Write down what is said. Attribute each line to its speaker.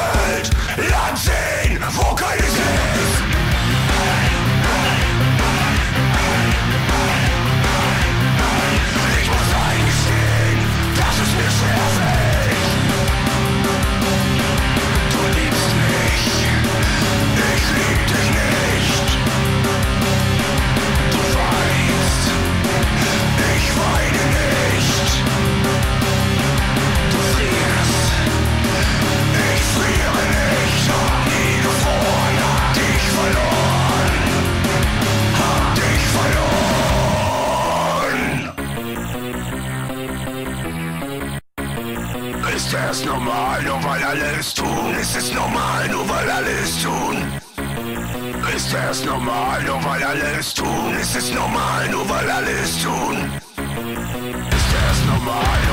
Speaker 1: Welt, Land sehen, wo keines ist. Ich muss eingestehen, dass es mir schwerfällt. Du liebst mich, ich lieb dich nicht. Du weinst, ich weine nicht. Du frierst, ich friere nicht. Hab nie gefroren, hab dich verloren. Hab dich verloren. Ist es normal, nur weil alle es tun? Ist es normal, nur weil alle es tun? Ist es normal, nur weil alle es tun? Ist es normal, nur weil alle es tun? Ist es normal?